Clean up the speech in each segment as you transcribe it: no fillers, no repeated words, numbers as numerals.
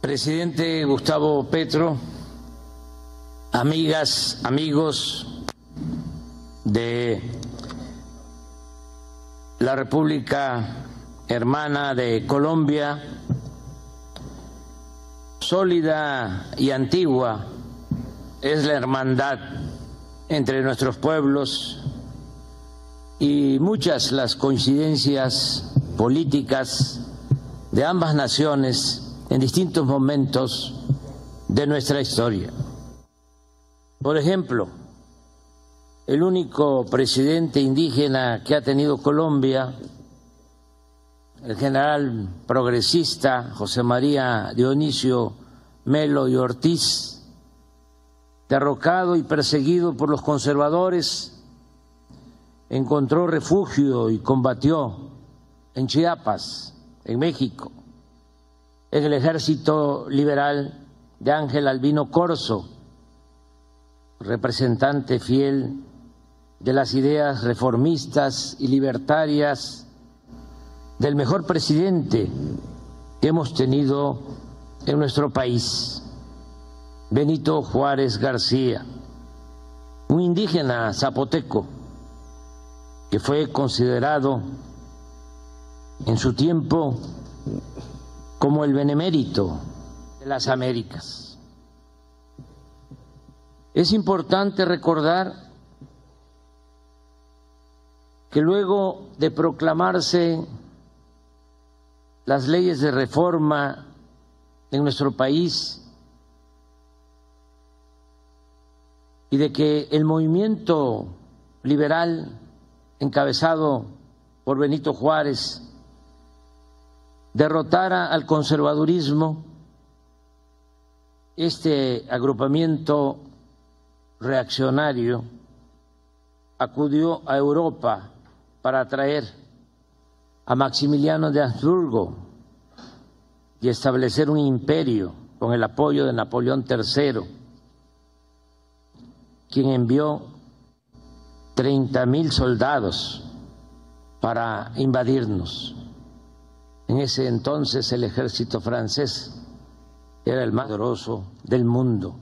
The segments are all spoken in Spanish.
Presidente Gustavo Petro, amigas, amigos de la República Hermana de Colombia, sólida y antigua es la hermandad entre nuestros pueblos y muchas las coincidencias políticas de ambas naciones en distintos momentos de nuestra historia. Por ejemplo, el único presidente indígena que ha tenido Colombia, el general progresista José María Dionisio Melo y Ortiz, derrocado y perseguido por los conservadores, encontró refugio y combatió en Chiapas, en México, en el ejército liberal de Ángel Albino Corzo, representante fiel de las ideas reformistas y libertarias del mejor presidente que hemos tenido en nuestro país, Benito Juárez García, un indígena zapoteco que fue considerado en su tiempo como el benemérito de las Américas. Es importante recordar que luego de proclamarse las leyes de reforma en nuestro país y de que el movimiento liberal encabezado por Benito Juárez derrotara al conservadurismo, este agrupamiento reaccionario acudió a Europa para traer a Maximiliano de Habsburgo y establecer un imperio con el apoyo de Napoleón III, quien envió 30,000 soldados para invadirnos. En ese entonces el ejército francés era el más poderoso del mundo.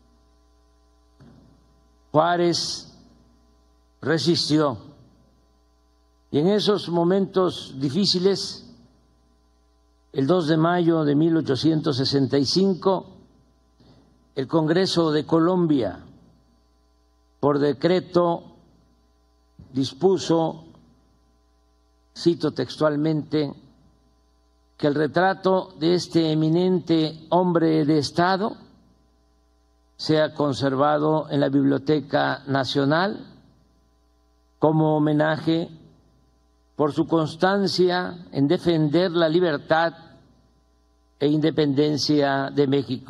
Juárez resistió y en esos momentos difíciles, el 2 de mayo de 1865, el Congreso de Colombia, por decreto, dispuso, cito textualmente, que el retrato de este eminente hombre de Estado sea conservado en la Biblioteca Nacional como homenaje por su constancia en defender la libertad e independencia de México.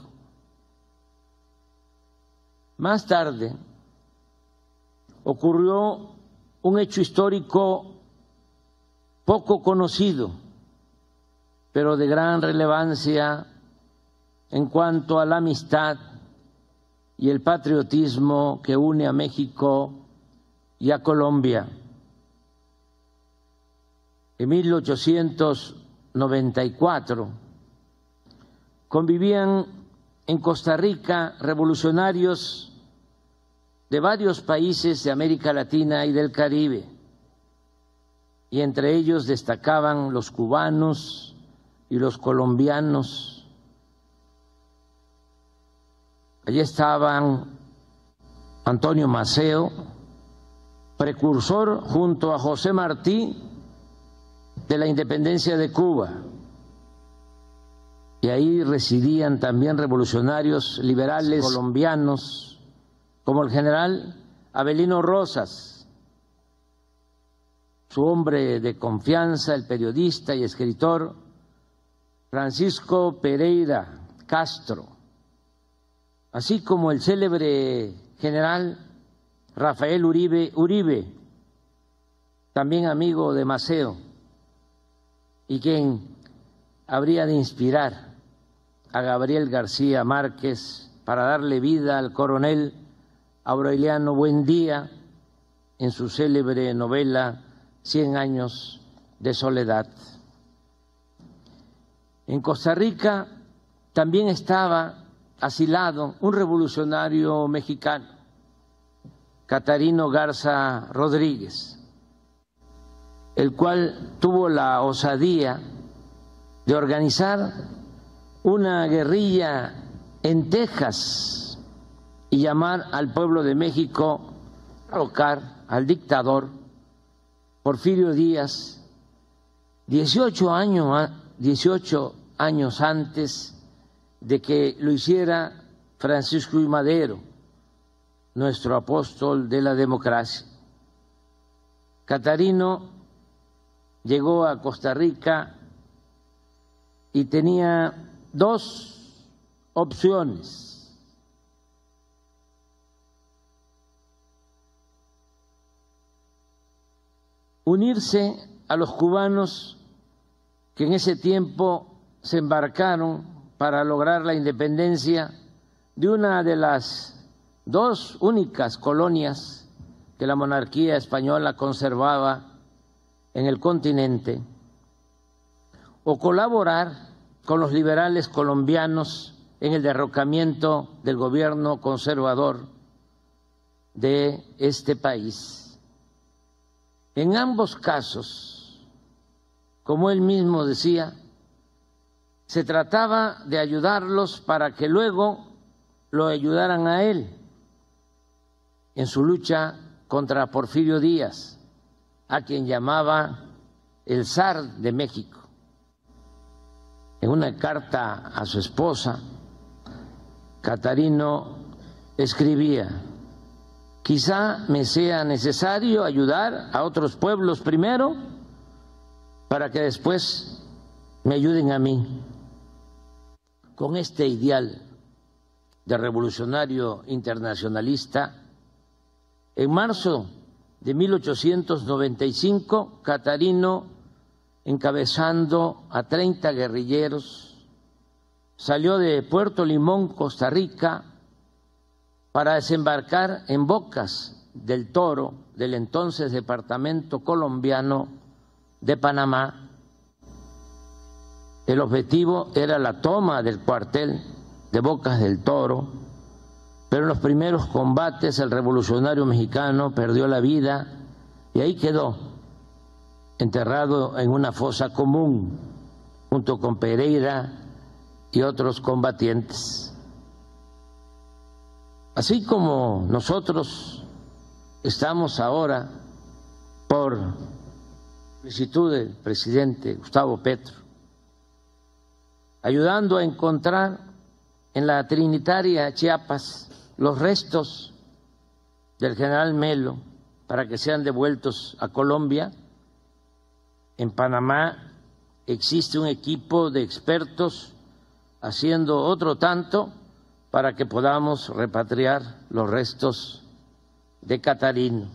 Más tarde ocurrió un hecho histórico poco conocido, pero de gran relevancia en cuanto a la amistad y el patriotismo que une a México y a Colombia. En 1894 convivían en Costa Rica revolucionarios de varios países de América Latina y del Caribe, y entre ellos destacaban los cubanos y los colombianos. Allí estaban Antonio Maceo, precursor junto a José Martí de la independencia de Cuba, y ahí residían también revolucionarios liberales colombianos como el general Avelino Rosas, su hombre de confianza, el periodista y escritor Francisco Pereira Castro, así como el célebre general Rafael Uribe, también amigo de Maceo, y quien habría de inspirar a Gabriel García Márquez para darle vida al coronel Aureliano Buendía en su célebre novela 100 años de soledad. En Costa Rica también estaba asilado un revolucionario mexicano, Catarino Garza Rodríguez, el cual tuvo la osadía de organizar una guerrilla en Texas y llamar al pueblo de México a derrocar al dictador Porfirio Díaz 18 años antes de que lo hiciera Francisco I. Madero, nuestro apóstol de la democracia. Catarino llegó a Costa Rica y tenía dos opciones: unirse a los cubanos que en ese tiempo se embarcaron para lograr la independencia de una de las dos únicas colonias que la monarquía española conservaba en el continente, o colaborar con los liberales colombianos en el derrocamiento del gobierno conservador de este país. En ambos casos, como él mismo decía, se trataba de ayudarlos para que luego lo ayudaran a él en su lucha contra Porfirio Díaz, a quien llamaba el zar de México. En una carta a su esposa, Catarino escribía: quizá me sea necesario ayudar a otros pueblos primero para que después me ayuden a mí. Con este ideal de revolucionario internacionalista, en marzo de 1895, Catarino, encabezando a 30 guerrilleros, salió de Puerto Limón, Costa Rica, para desembarcar en Bocas del Toro, del entonces departamento colombiano de Panamá. El objetivo era la toma del cuartel de Bocas del Toro, pero en los primeros combates el revolucionario mexicano perdió la vida y ahí quedó, enterrado en una fosa común, junto con Pereira y otros combatientes. Así como nosotros estamos ahora, por solicitud del presidente Gustavo Petro, ayudando a encontrar en la Trinitaria Chiapas los restos del general Melo para que sean devueltos a Colombia. En Panamá existe un equipo de expertos haciendo otro tanto para que podamos repatriar los restos de Catarino.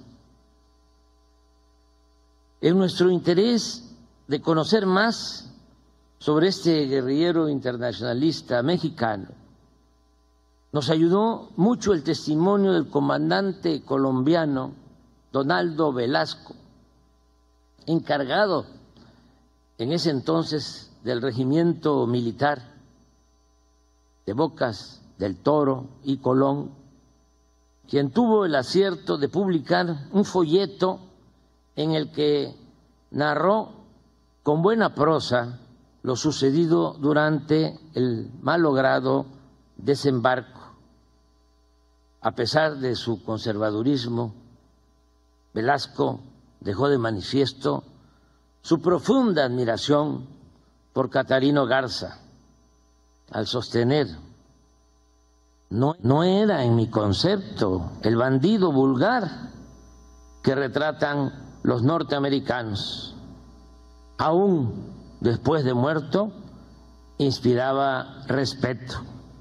En nuestro interés de conocer más sobre este guerrillero internacionalista mexicano, nos ayudó mucho el testimonio del comandante colombiano Donaldo Velasco, encargado en ese entonces del regimiento militar de Bocas del Toro y Colón, quien tuvo el acierto de publicar un folleto en el que narró con buena prosa lo sucedido durante el malogrado desembarco. A pesar de su conservadurismo, Velasco dejó de manifiesto su profunda admiración por Catarino Garza, al sostener: no era en mi concepto el bandido vulgar que retratan los norteamericanos. Aún después de muerto, inspiraba respeto.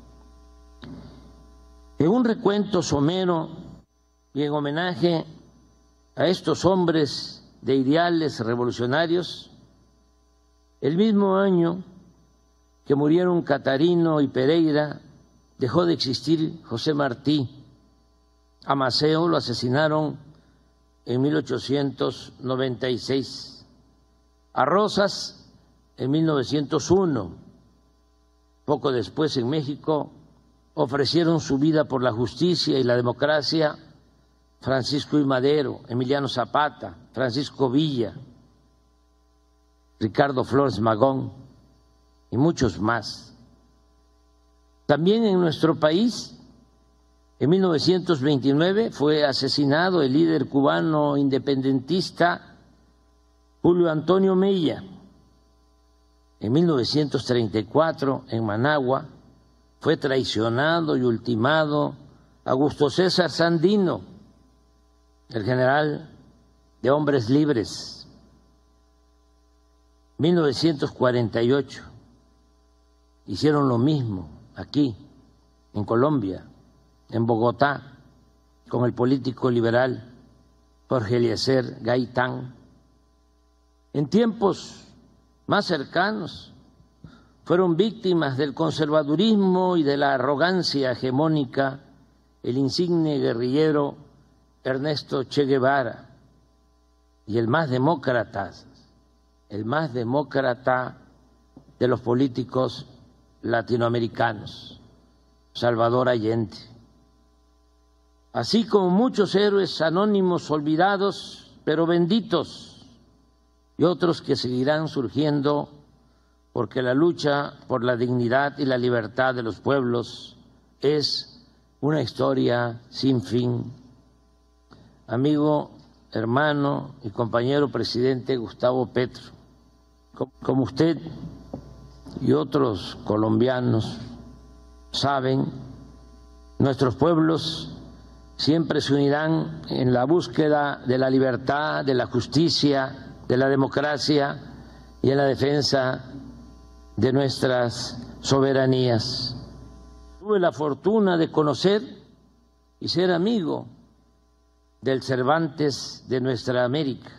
En un recuento somero y en homenaje a estos hombres de ideales revolucionarios, el mismo año que murieron Catarino y Pereira, dejó de existir José Martí. A Maceo lo asesinaron en 1896, a Rosas en 1901, Poco después, en México, ofrecieron su vida por la justicia y la democracia Francisco I. Madero, Emiliano Zapata, Francisco Villa, Ricardo Flores Magón y muchos más. También en nuestro país, en 1929 fue asesinado el líder cubano independentista Julio Antonio Mella. En 1934, en Managua, fue traicionado y ultimado Augusto César Sandino, el general de Hombres Libres. 1948, hicieron lo mismo aquí, en Colombia, en Bogotá, con el político liberal Jorge Eliezer Gaitán. En tiempos más cercanos fueron víctimas del conservadurismo y de la arrogancia hegemónica el insigne guerrillero Ernesto Che Guevara y el más demócrata de los políticos latinoamericanos, Salvador Allende, así como muchos héroes anónimos olvidados pero benditos, y otros que seguirán surgiendo, porque la lucha por la dignidad y la libertad de los pueblos es una historia sin fin. Amigo, hermano y compañero presidente Gustavo Petro, como usted y otros colombianos saben, nuestros pueblos siempre se unirán en la búsqueda de la libertad, de la justicia, de la democracia y en la defensa de nuestras soberanías. Tuve la fortuna de conocer y ser amigo del Cervantes de nuestra América,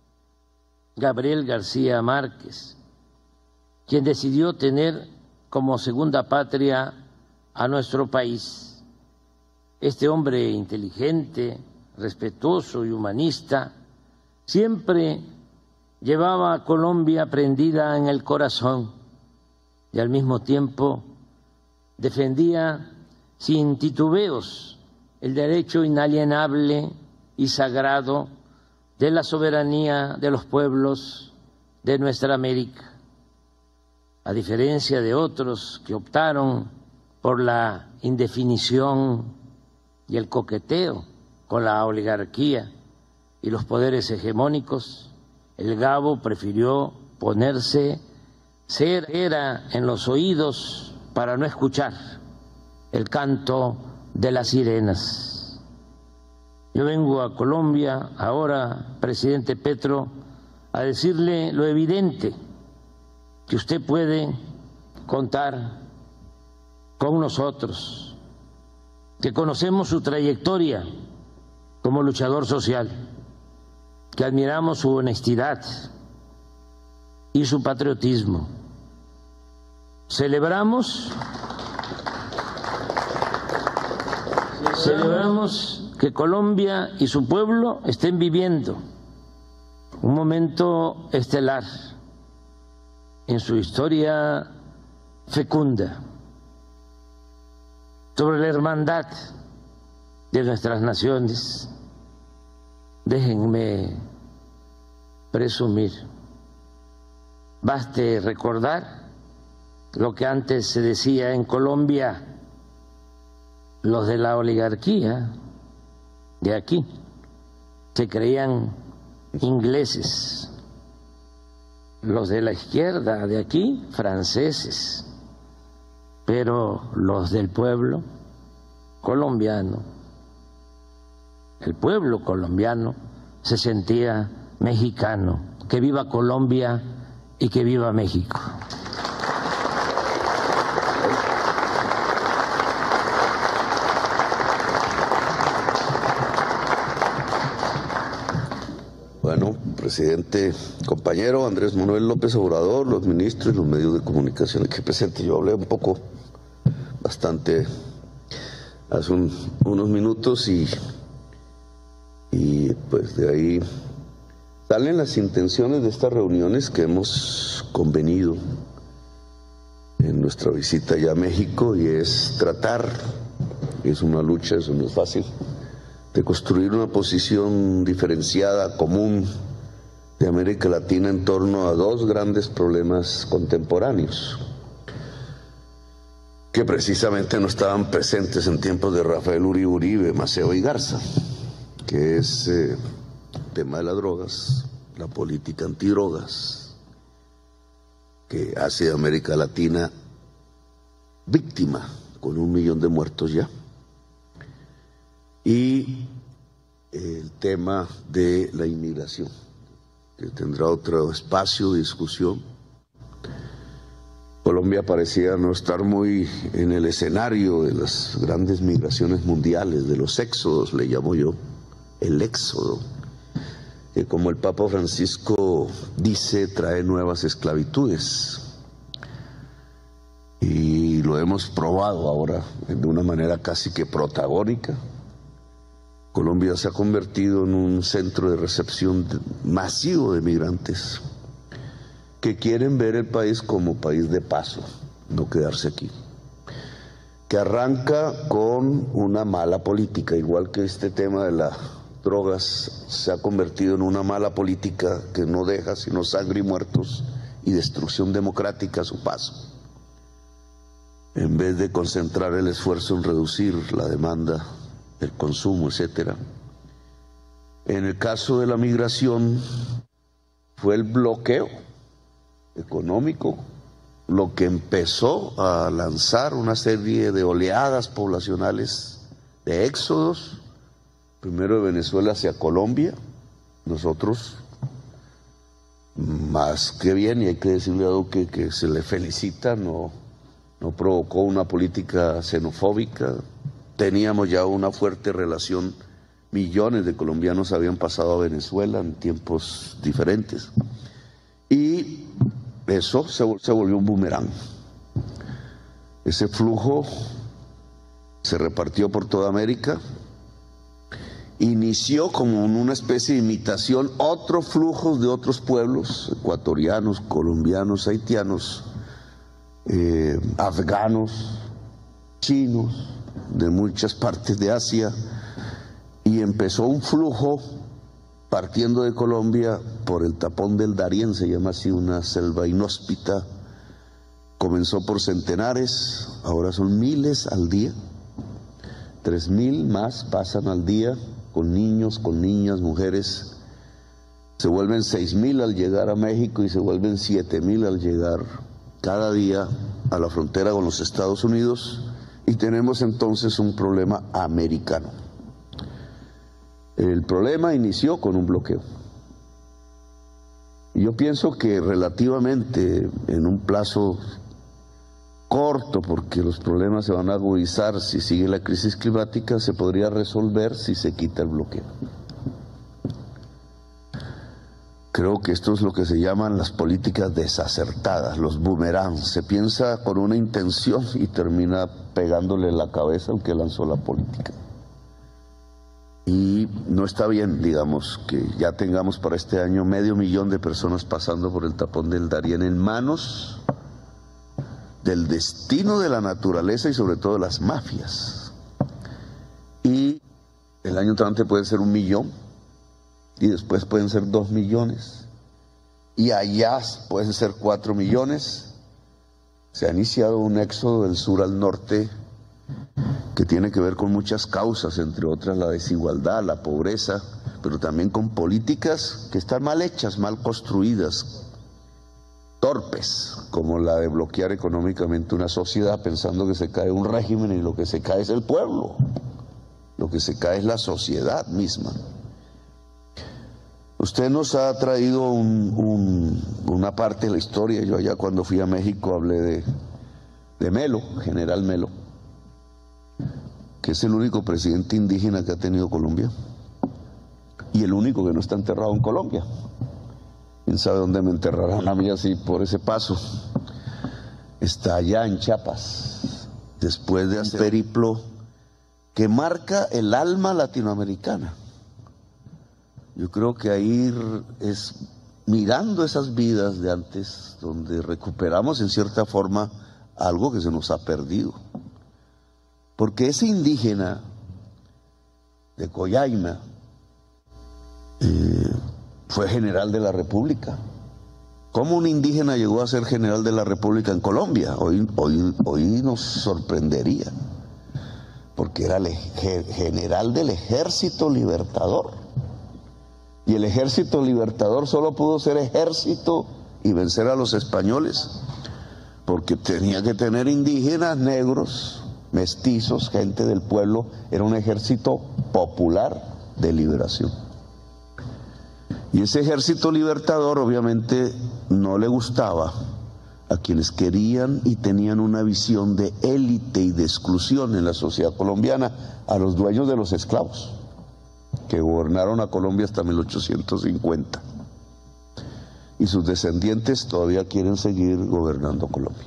Gabriel García Márquez, quien decidió tener como segunda patria a nuestro país. Este hombre inteligente, respetuoso y humanista siempre llevaba a Colombia prendida en el corazón y al mismo tiempo defendía sin titubeos el derecho inalienable y sagrado de la soberanía de los pueblos de nuestra América. A diferencia de otros que optaron por la indefinición y el coqueteo con la oligarquía y los poderes hegemónicos, el Gabo prefirió ponerse cera en los oídos para no escuchar el canto de las sirenas. Yo vengo a Colombia ahora, presidente Petro, a decirle lo evidente, que usted puede contar con nosotros, que conocemos su trayectoria como luchador social, que admiramos su honestidad y su patriotismo. Celebramos que Colombia y su pueblo estén viviendo un momento estelar en su historia fecunda, sobre la hermandad de nuestras naciones. Déjenme presumir. Baste recordar lo que antes se decía en Colombia: los de la oligarquía de aquí se creían ingleses, los de la izquierda de aquí franceses, pero los del pueblo colombiano, el pueblo colombiano se sentía mexicano. Que viva Colombia y que viva México. Bueno, presidente, compañero Andrés Manuel López Obrador, los ministros y los medios de comunicación aquí presentes. Yo hablé bastante hace unos minutos y pues de ahí salen las intenciones de estas reuniones que hemos convenido en nuestra visita ya a México, y es tratar, es una lucha, eso no es fácil, de construir una posición diferenciada, común, de América Latina en torno a dos grandes problemas contemporáneos, que precisamente no estaban presentes en tiempos de Rafael Uribe, Maceo y Garza, que es el tema de las drogas, la política antidrogas, que hace de América Latina víctima, con 1 millón de muertos ya, y el tema de la inmigración, que tendrá otro espacio de discusión. Colombia parecía no estar muy en el escenario de las grandes migraciones mundiales, de los éxodos, le llamo yo, el éxodo, que como el Papa Francisco dice, trae nuevas esclavitudes. Y lo hemos probado ahora de una manera casi que protagónica. Colombia se ha convertido en un centro de recepción masivo de migrantes que quieren ver el país como país de paso, no quedarse aquí. Que arranca con una mala política, igual que este tema de las drogas se ha convertido en una mala política que no deja sino sangre y muertos y destrucción democrática a su paso. En vez de concentrar el esfuerzo en reducir la demanda, el consumo, etcétera. En el caso de la migración fue el bloqueo económico lo que empezó a lanzar una serie de oleadas poblacionales de éxodos, primero de Venezuela hacia Colombia. Nosotros, más que bien, y hay que decirle a Duque que se le felicita, no provocó una política xenofóbica. Teníamos ya una fuerte relación, millones de colombianos habían pasado a Venezuela en tiempos diferentes, y eso se volvió un boomerang. Ese flujo se repartió por toda América, inició como en una especie de imitación otros flujos de otros pueblos, ecuatorianos, colombianos, haitianos, afganos, chinos, de muchas partes de Asia, y empezó un flujo partiendo de Colombia por el tapón del Darién, se llama así, una selva inhóspita. Comenzó por centenares, ahora son miles al día, 3.000 más pasan al día, con niños, con niñas, mujeres. Se vuelven 6.000 al llegar a México y se vuelven 7.000 al llegar cada día a la frontera con los Estados Unidos, y tenemos entonces un problema americano. El problema inició con un bloqueo. Yo pienso que relativamente en un plazo corto, porque los problemas se van a agudizar si sigue la crisis climática, se podría resolver si se quita el bloqueo. Creo que esto es lo que se llaman las políticas desacertadas, los boomerangs. Se piensa con una intención y termina pegándole en la cabeza al que lanzó la política. Y no está bien, digamos, que ya tengamos para este año 500.000 de personas pasando por el tapón del Darién en manos del destino de la naturaleza y sobre todo de las mafias. Y el año entrante puede ser 1 millón, y después pueden ser 2 millones, y allá pueden ser 4 millones. Se ha iniciado un éxodo del sur al norte que tiene que ver con muchas causas, entre otras la desigualdad, la pobreza, pero también con políticas que están mal hechas, mal construidas, torpes, como la de bloquear económicamente una sociedad pensando que se cae un régimen y lo que se cae es el pueblo, lo que se cae es la sociedad misma. Usted nos ha traído una parte de la historia. Yo allá cuando fui a México hablé de Melo, General Melo, que es el único presidente indígena que ha tenido Colombia y el único que no está enterrado en Colombia. ¿Quién sabe dónde me enterrarán a mí así por ese paso? Está allá en Chiapas, después de hacer un periplo que marca el alma latinoamericana. Yo creo que ahí es mirando esas vidas de antes donde recuperamos en cierta forma algo que se nos ha perdido. Porque ese indígena de Coyaima fue general de la República. ¿Cómo un indígena llegó a ser general de la República en Colombia? Hoy nos sorprendería, porque era el general del Ejército Libertador. Y el Ejército Libertador solo pudo ser ejército y vencer a los españoles, porque tenía que tener indígenas, negros, mestizos, gente del pueblo. Era un ejército popular de liberación. Y ese ejército libertador obviamente no le gustaba a quienes querían y tenían una visión de élite y de exclusión en la sociedad colombiana, a los dueños de los esclavos, que gobernaron a Colombia hasta 1850. Y sus descendientes todavía quieren seguir gobernando Colombia.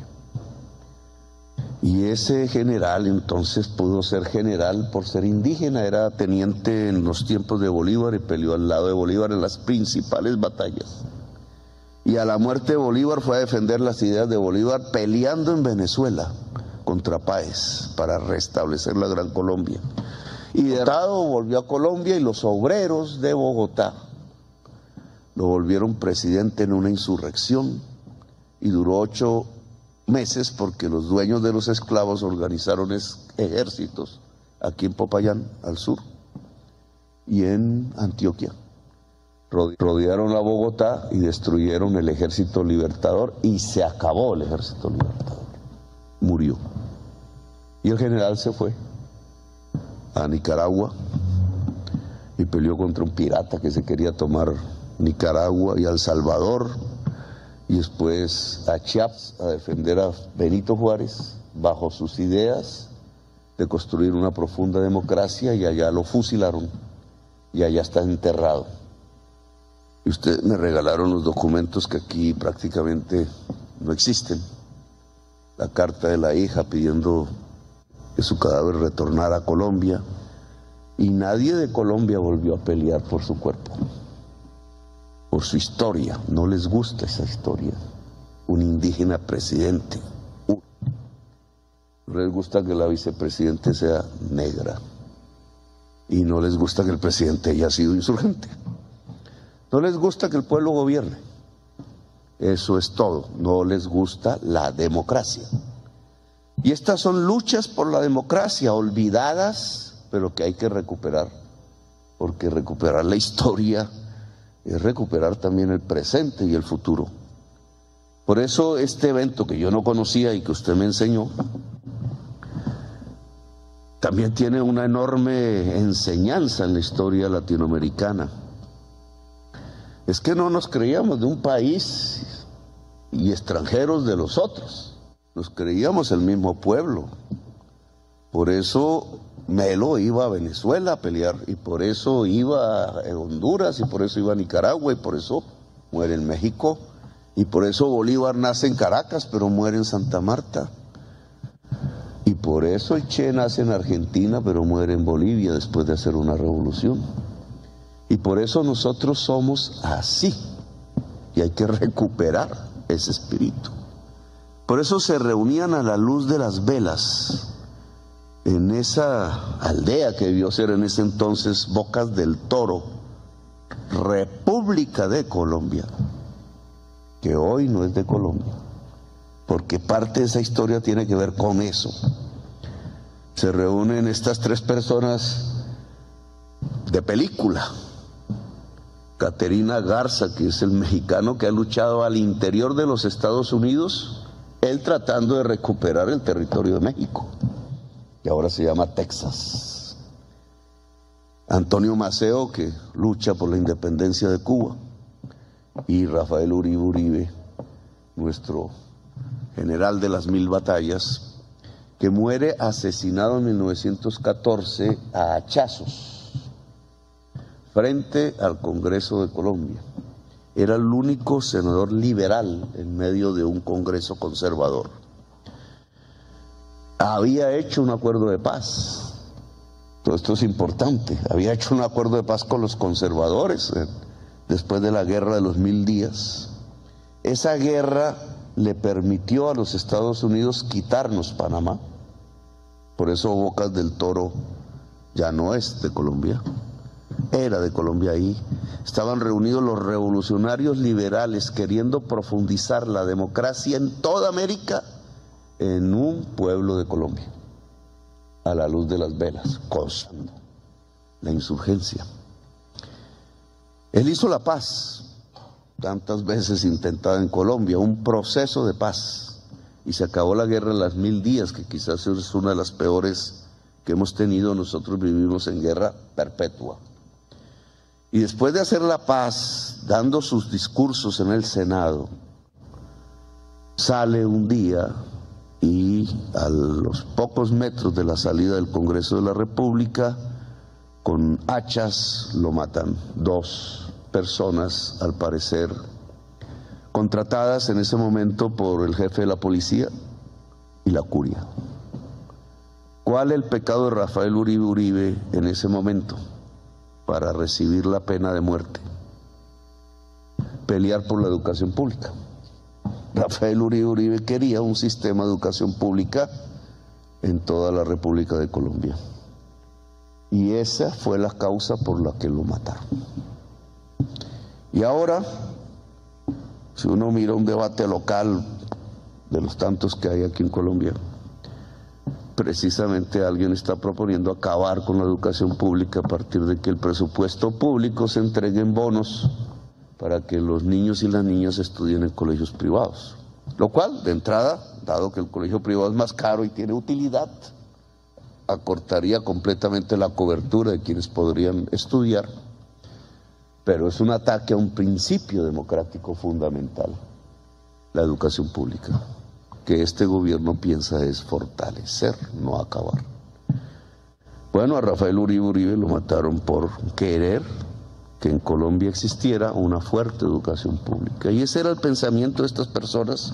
Y ese general entonces pudo ser general por ser indígena, era teniente en los tiempos de Bolívar y peleó al lado de Bolívar en las principales batallas. Y a la muerte de Bolívar fue a defender las ideas de Bolívar peleando en Venezuela contra Páez para restablecer la Gran Colombia. Y derrotado volvió a Colombia y los obreros de Bogotá lo volvieron presidente en una insurrección y duró 8 meses porque los dueños de los esclavos organizaron ejércitos aquí en Popayán, al sur, y en Antioquia. Rodearon a Bogotá y destruyeron el Ejército Libertador y se acabó el Ejército Libertador. Murió. Y el general se fue a Nicaragua y peleó contra un pirata que se quería tomar Nicaragua y a El Salvador, y después a Chiapas a defender a Benito Juárez bajo sus ideas de construir una profunda democracia, y allá lo fusilaron y allá está enterrado. Y ustedes me regalaron los documentos que aquí prácticamente no existen. La carta de la hija pidiendo que su cadáver retornara a Colombia, y nadie de Colombia volvió a pelear por su cuerpo, por su historia. No les gusta esa historia. Un indígena presidente. No les gusta que la vicepresidente sea negra. Y no les gusta que el presidente haya sido insurgente. No les gusta que el pueblo gobierne. Eso es todo. No les gusta la democracia. Y estas son luchas por la democracia, olvidadas, pero que hay que recuperar. Porque recuperar la historia es recuperar también el presente y el futuro. Por eso este evento que yo no conocía y que usted me enseñó, también tiene una enorme enseñanza en la historia latinoamericana. Es que no nos creíamos de un país y extranjeros de los otros. Nos creíamos el mismo pueblo. Por eso Melo iba a Venezuela a pelear, y por eso iba a Honduras, y por eso iba a Nicaragua, y por eso muere en México, y por eso Bolívar nace en Caracas, pero muere en Santa Marta. Y por eso el Che nace en Argentina, pero muere en Bolivia después de hacer una revolución. Y por eso nosotros somos así, y hay que recuperar ese espíritu. Por eso se reunían a la luz de las velas en esa aldea que debió ser en ese entonces Bocas del Toro, República de Colombia, que hoy no es de Colombia, porque parte de esa historia tiene que ver con eso. Se reúnen estas 3 personas de película. Caterina Garza, que es el mexicano que ha luchado al interior de los Estados Unidos, él tratando de recuperar el territorio de México, que ahora se llama Texas. Antonio Maceo, que lucha por la independencia de Cuba, y Rafael Uribe Uribe, nuestro general de las 1000 batallas, que muere asesinado en 1914 a hachazos frente al Congreso de Colombia. Era el único senador liberal en medio de un Congreso conservador. Había hecho un acuerdo de paz. Todo esto es importante. Había hecho un acuerdo de paz con los conservadores después de la guerra de los 1000 días. Esa guerra le permitió a los Estados Unidos quitarnos Panamá. Por eso Bocas del Toro ya no es de Colombia, era de Colombia ahí. Estaban reunidos los revolucionarios liberales queriendo profundizar la democracia en toda América en un pueblo de Colombia, a la luz de las velas, causando la insurgencia. Él hizo la paz, tantas veces intentada en Colombia, un proceso de paz, y se acabó la guerra en las 1000 días, que quizás es una de las peores que hemos tenido. Nosotros vivimos en guerra perpetua. Y después de hacer la paz, dando sus discursos en el Senado, sale un día y a los pocos metros de la salida del Congreso de la República, con hachas lo matan 2 personas, al parecer contratadas en ese momento por el jefe de la policía y la curia. ¿Cuál el pecado de Rafael Uribe Uribe en ese momento para recibir la pena de muerte? Pelear por la educación pública. Rafael Uribe Uribe quería un sistema de educación pública en toda la República de Colombia. Y esa fue la causa por la que lo mataron. Y ahora, si uno mira un debate local de los tantos que hay aquí en Colombia, precisamente alguien está proponiendo acabar con la educación pública a partir de que el presupuesto público se entregue en bonos para que los niños y las niñas estudien en colegios privados. Lo cual, de entrada, dado que el colegio privado es más caro y tiene utilidad, acortaría completamente la cobertura de quienes podrían estudiar, pero es un ataque a un principio democrático fundamental, la educación pública, que este gobierno piensa es fortalecer, no acabar. Bueno, a Rafael Uribe Uribe lo mataron por querer que en Colombia existiera una fuerte educación pública, y ese era el pensamiento de estas personas.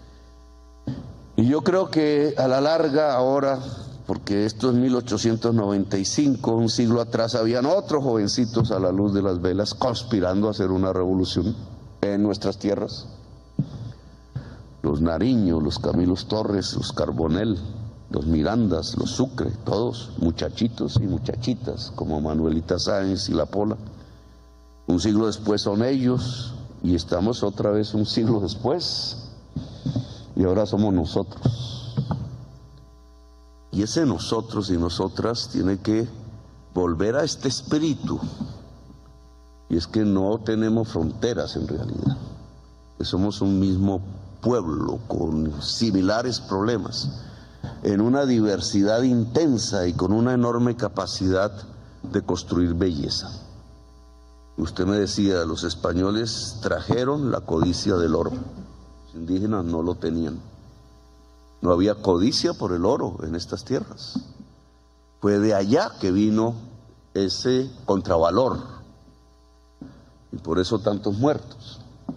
Y yo creo que a la larga ahora, porque esto es 1895, un siglo atrás habían otros jovencitos a la luz de las velas conspirando a hacer una revolución en nuestras tierras. Los Nariño, los Camilos Torres, los Carbonell, los Mirandas, los Sucre, todos muchachitos y muchachitas como Manuelita Sáenz y La Pola. Un siglo después son ellos y estamos otra vez un siglo después y ahora somos nosotros. Y ese nosotros y nosotras tiene que volver a este espíritu, y es que no tenemos fronteras en realidad, que somos un mismo pueblo con similares problemas, en una diversidad intensa y con una enorme capacidad de construir belleza. Usted me decía, los españoles trajeron la codicia del oro, los indígenas no lo tenían. No había codicia por el oro en estas tierras. Fue de allá que vino ese contravalor, y por eso tantos muertos.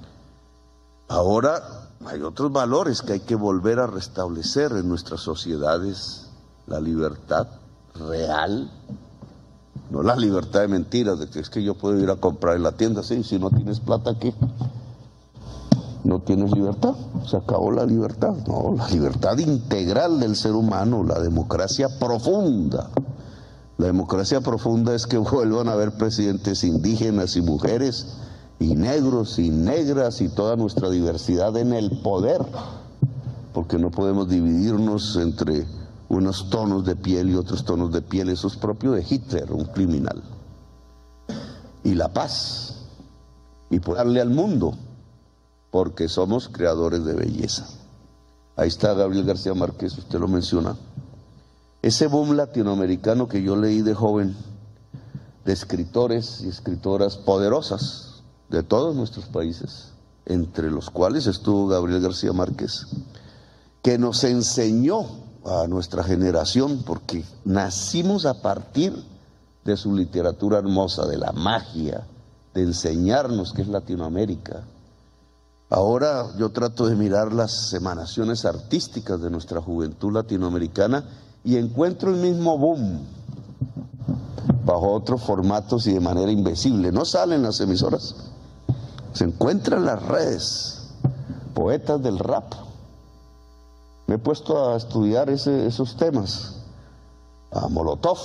Ahora hay otros valores que hay que volver a restablecer en nuestras sociedades: la libertad real, no la libertad de mentiras, de que es que yo puedo ir a comprar en la tienda, sí, si no tienes plata aquí, no tienes libertad, se acabó la libertad. No, la libertad integral del ser humano, la democracia profunda. La democracia profunda es que vuelvan a haber presidentes indígenas y mujeres, y negros y negras, y toda nuestra diversidad en el poder, porque no podemos dividirnos entre unos tonos de piel y otros tonos de piel. Eso es propio de Hitler, un criminal. Y la paz, y por darle al mundo, porque somos creadores de belleza. Ahí está Gabriel García Márquez, usted lo menciona. Ese boom latinoamericano que yo leí de joven, de escritores y escritoras poderosas de todos nuestros países, entre los cuales estuvo Gabriel García Márquez, que nos enseñó a nuestra generación, porque nacimos a partir de su literatura hermosa, de la magia, de enseñarnos qué es Latinoamérica. Ahora yo trato de mirar las emanaciones artísticas de nuestra juventud latinoamericana y encuentro el mismo boom, bajo otros formatos y de manera invisible. No salen las emisoras, se encuentran las redes, poetas del rap. Me he puesto a estudiar esos temas, a Molotov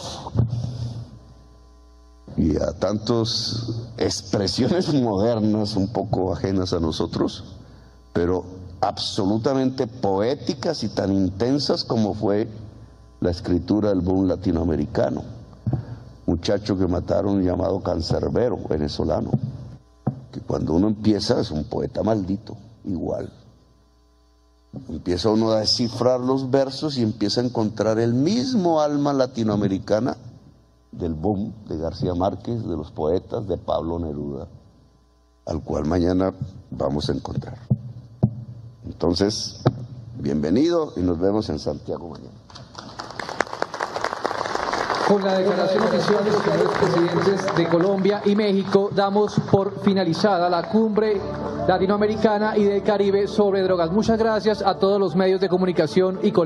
y a tantas expresiones modernas un poco ajenas a nosotros, pero absolutamente poéticas y tan intensas como fue la escritura del boom latinoamericano. Muchacho que mataron llamado Cancerbero, venezolano, que cuando uno empieza es un poeta maldito, igual. Empieza uno a descifrar los versos y empieza a encontrar el mismo alma latinoamericana del boom de García Márquez, de los poetas, de Pablo Neruda, al cual mañana vamos a encontrar. Entonces, bienvenido y nos vemos en Santiago mañana. Con la declaración oficial de los señores presidentes de Colombia y México, damos por finalizada la cumbre latinoamericana y del Caribe sobre drogas. Muchas gracias a todos los medios de comunicación y